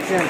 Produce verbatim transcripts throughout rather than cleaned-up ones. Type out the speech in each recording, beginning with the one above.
Sunsports yan.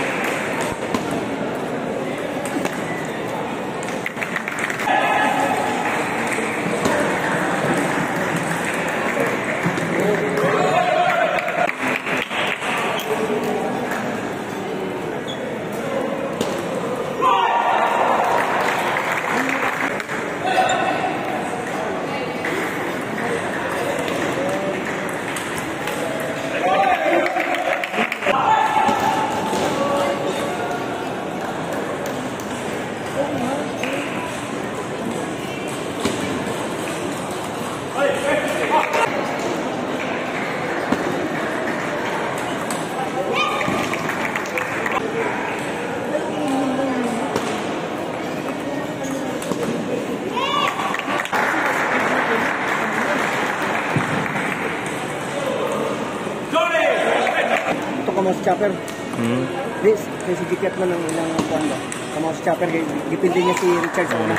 Mouse chopper. Hmm. This, kasi gikat man ng ilang kuwan ba. Sa mouse chopper, gipindi niya si Richard sa una.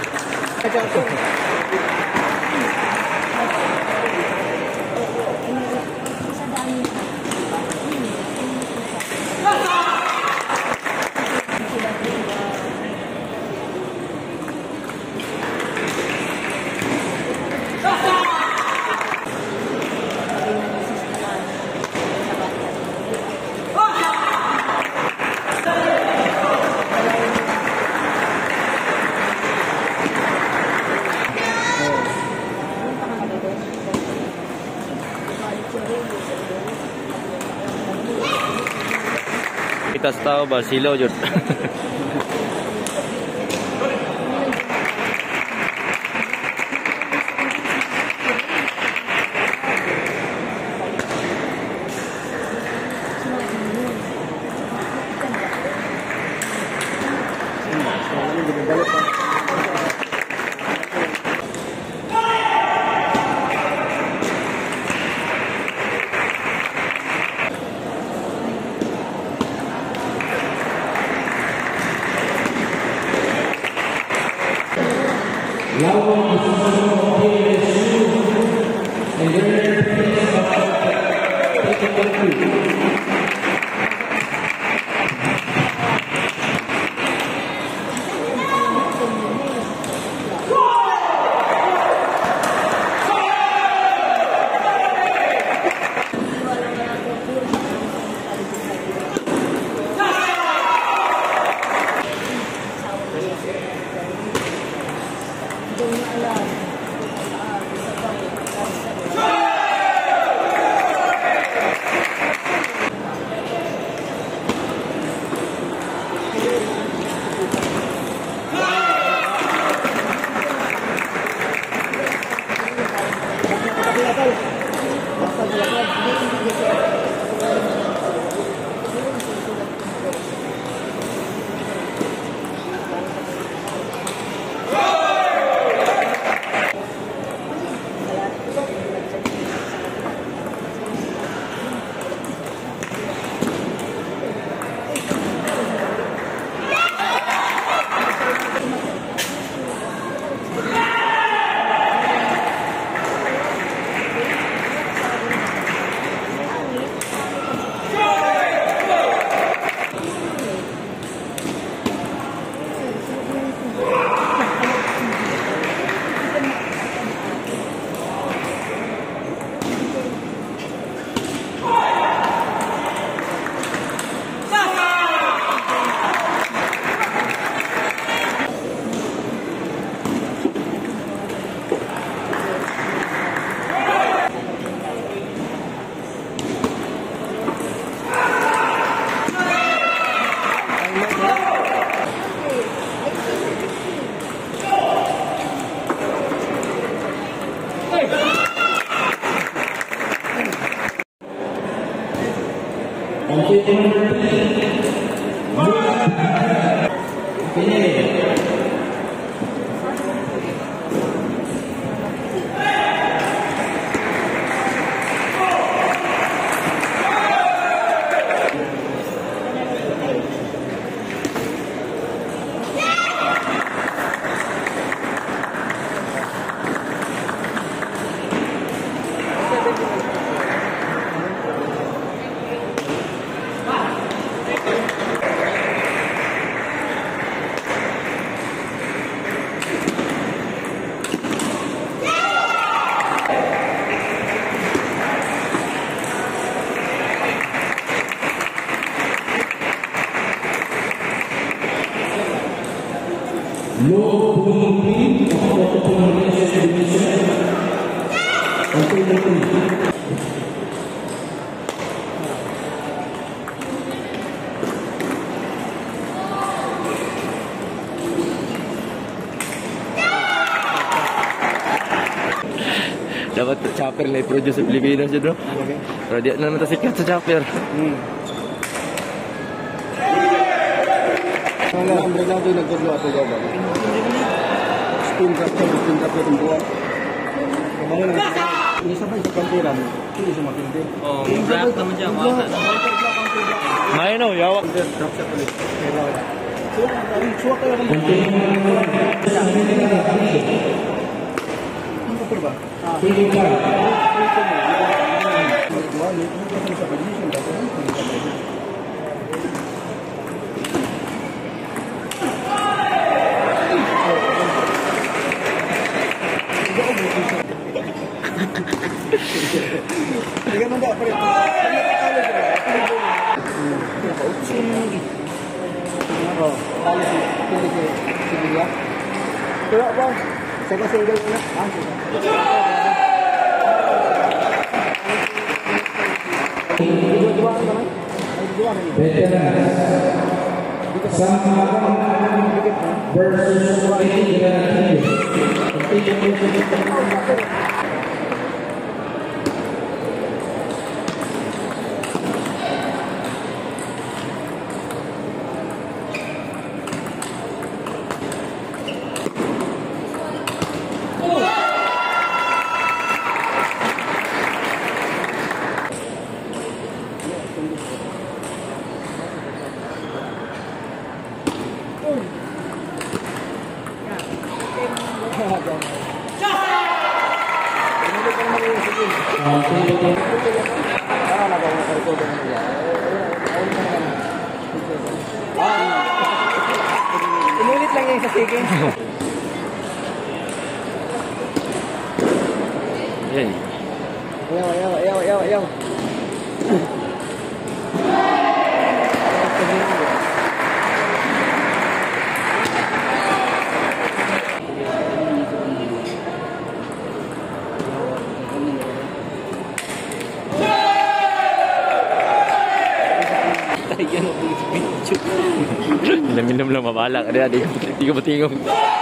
Kita tahu Basilo jud. Dapat chopper na i-produce sa Pilipinas yun, bro. Okay. Pero di na naman sikat sa chopper. Hmm. Wala, ang Bernardo nagdodlo ako ba? Spoon drop siya, spoon drop yung buwan. Kamarin ang isa. Isa ba yung kantiran? Hindi siya matindi. Oh, black naman siya. May no, yawak. Drop siya ulit. So, ang Chua kayo kung ang kapur ba? Ah. Pwede ka. Hindi mo ba pare? Oh, kali si pili si si dia. Pero apa? Saya single na. Ah, dua-dua naman. Ay, dua naman. Veteran sama versus Inulit lang yung sa sige. Yan. Ayaw, ayaw, ayaw, ayaw, ayaw. Minum lang mabalak ada ada tiga bertinggung.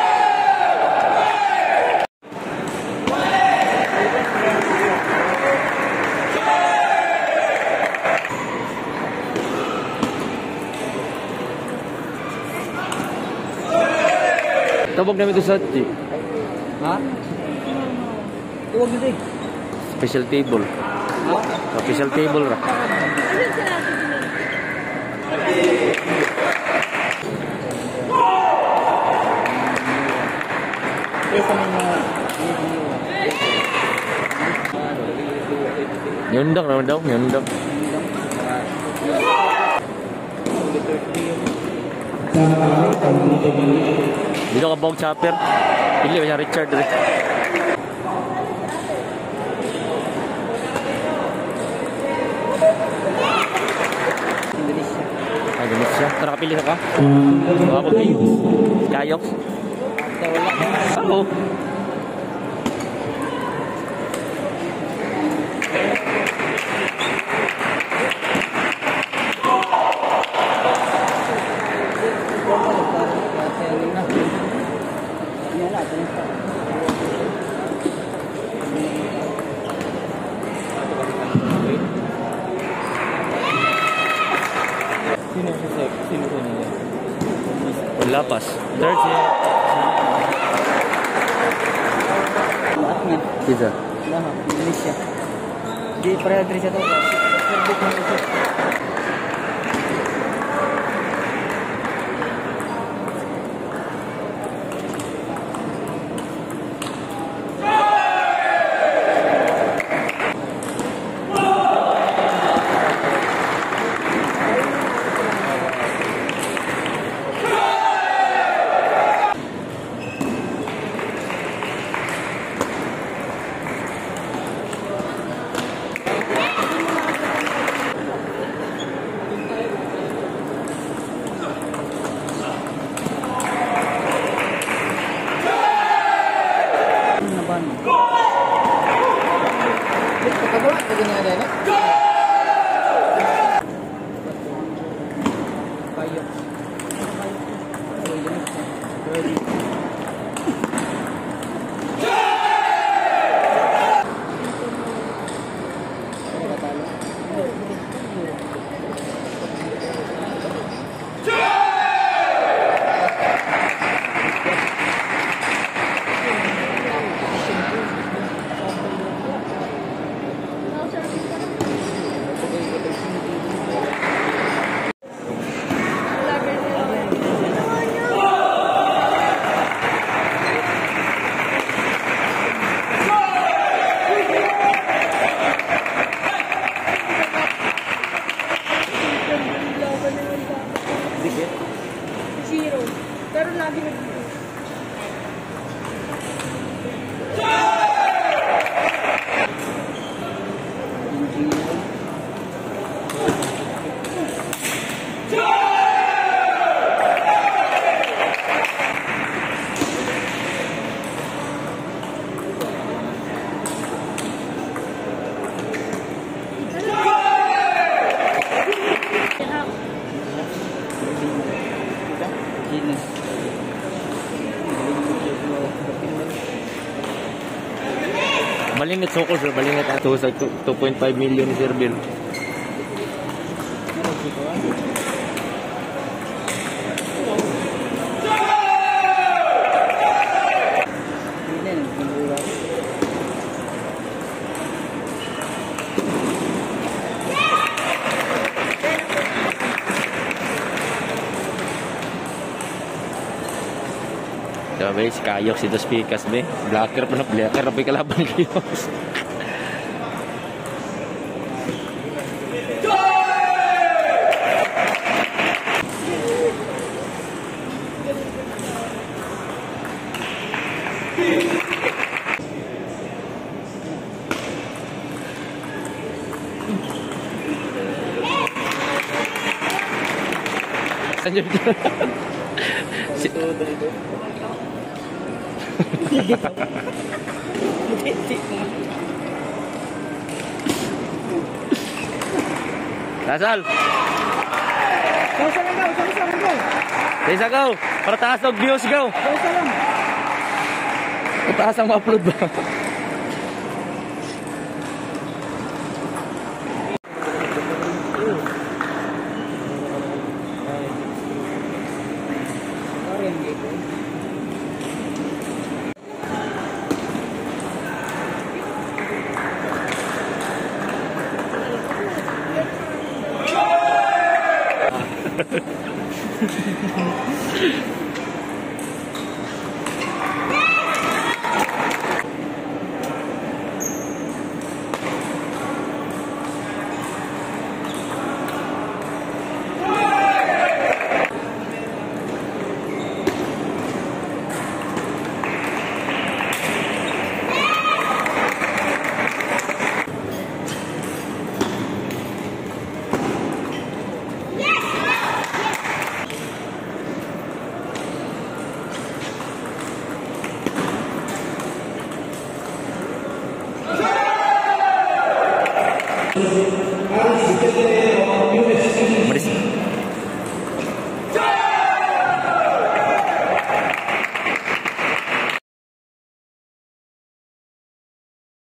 Tawag namin ito sa T. Ha? Tuwag dito eh. Special table. Ha? Special table ra. Nyundang naman daw, nyundang. Dito ka bawang chopper. Pili ba niya Richard rin? Indonesia. Ah, Indonesia. Tara kapili ka ka? Mga pagkain. Kayok. Ako. Sino sa sino po niya? Wala pas. Third siya. Lahat nga. Pizza. Lahat. Indonesia. Di pareha diri siya to. Serbuk na ito. Zero. Pero lagi nag Balingit soko sir, balingit ato sa two point five million ni Sir Bill. Sabi, si Kayok, si Dos Picas, be. Blacker pa na, blacker na, be, kalaban Kayok. Saan yun? Si... Russel! Sausa lang daw, sausa lang daw. Isa go! Para taas ang views, go! Sausa lang. Taas ang ma-upload ba?